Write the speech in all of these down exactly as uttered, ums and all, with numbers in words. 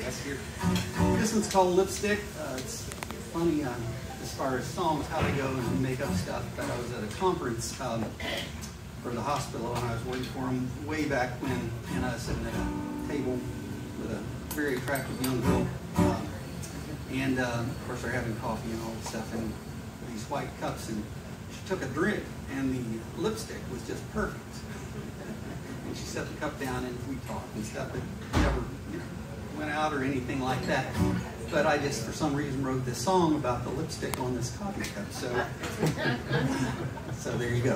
guess here. This one's called Lipstick. Uh, it's funny uh, as far as songs, how they go and make up stuff. But I was at a conference um, for the hospital, and I was waiting for them way back when, and I was sitting at a table with a very attractive young girl. Uh, and uh, of course, they're having coffee and all this stuff in these white cups, and she took a drink, and the lipstick was just perfect. And she set the cup down, and we talked and stuff. It never, you know, went out or anything like that. But I just, for some reason, wrote this song about the lipstick on this coffee cup. So, so there you go.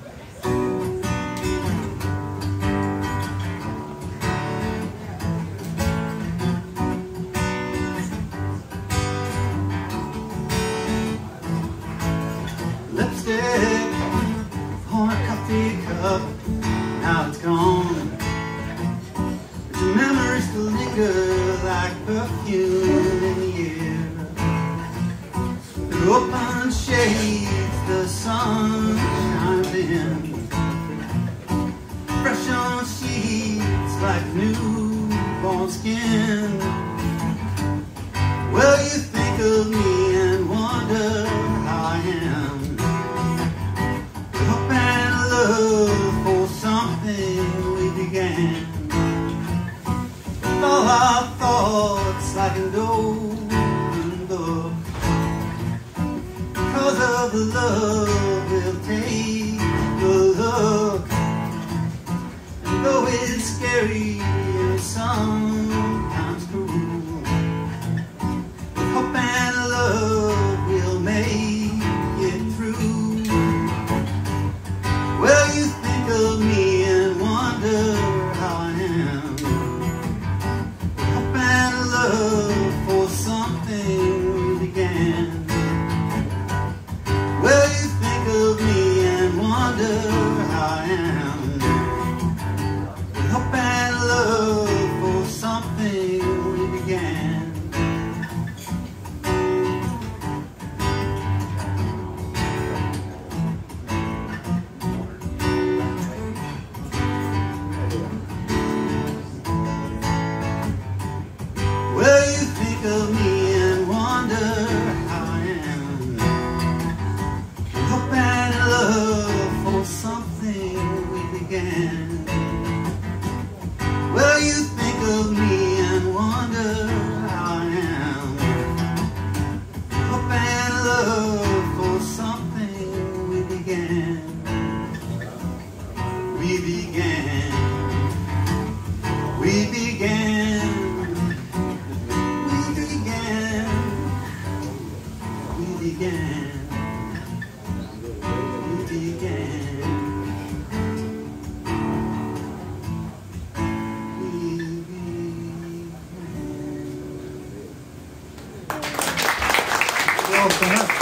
Lipstick on a coffee cup, now it's gone. But your memories still linger like perfume in the air. Through open shades, the sun shines in. Fresh on sheets like newborn skin. Well, you think of me and wonder how I am. Hope and love for something we began. With all our thoughts like an open book. Because of the love, we'll take a look. And though it's scary and sometimes cruel, with hope and love, we'll make it through. Well, you think of me and wonder how I am. Hope and love for something we began. Well, you think of me and wonder how I am. Hope and love for something we began. Well, you think of me and wonder how I am. Hope and love for something we began. Well, you think of me and wonder how I am. Hope and love for something we began. We began. We began. We began. We began. We began. We began. Well, so much.